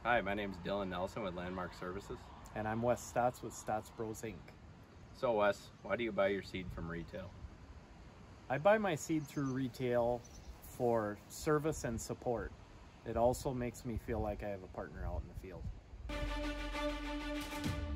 Hi, my name is Dylan Nelson with Landmark Services. And I'm Wes Statz with Statz Bros Inc. So Wes, why do you buy your seed from retail? I buy my seed through retail for service and support. It also makes me feel like I have a partner out in the field.